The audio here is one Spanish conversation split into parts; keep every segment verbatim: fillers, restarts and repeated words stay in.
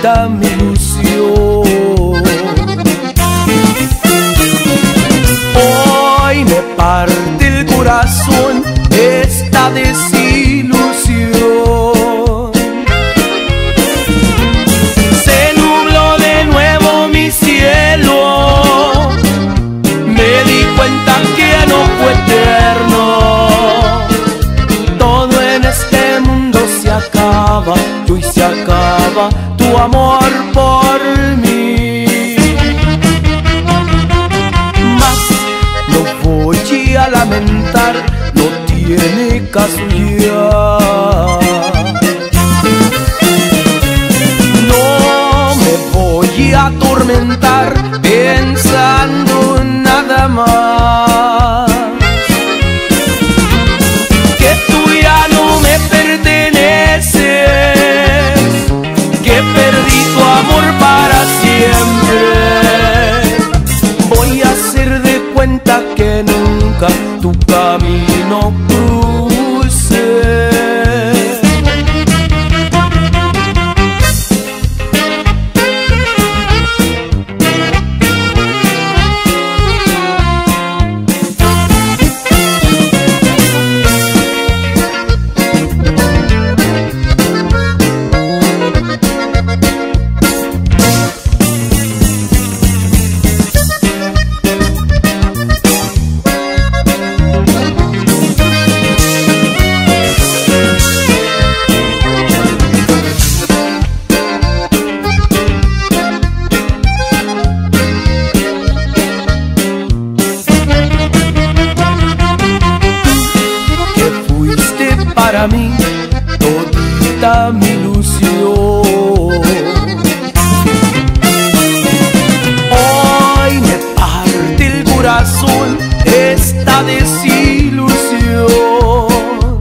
todita mi ilusión. Hoy me parte el corazón esta desilusión. Se nubló de nuevo mi cielo, me di cuenta que no fue eterno. Todo en este mundo se acaba, y hoy se acaba tu amor por mí. Mas no voy a lamentar, no tiene caso ya. No me voy a atormentar pensando en nada más. Que tú ya no me perteneces, que perdí tu amor para siempre. Voy a hacer de cuenta que nunca tu camino crucé. Para mí todita mi ilusión. Hoy me parte el corazón esta desilusión.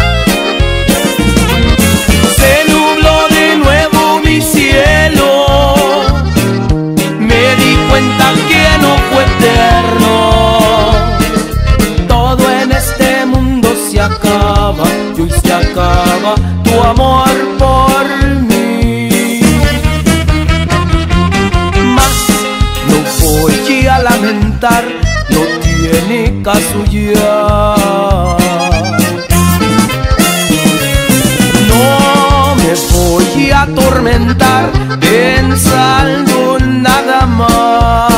Se nubló de nuevo mi cielo, me di cuenta que no fue eterno. Todo en este mundo se acaba, y hoy se acaba tu amor por mí. Mas no voy a lamentar, no tiene caso ya. No me voy a atormentar pensando en nada más.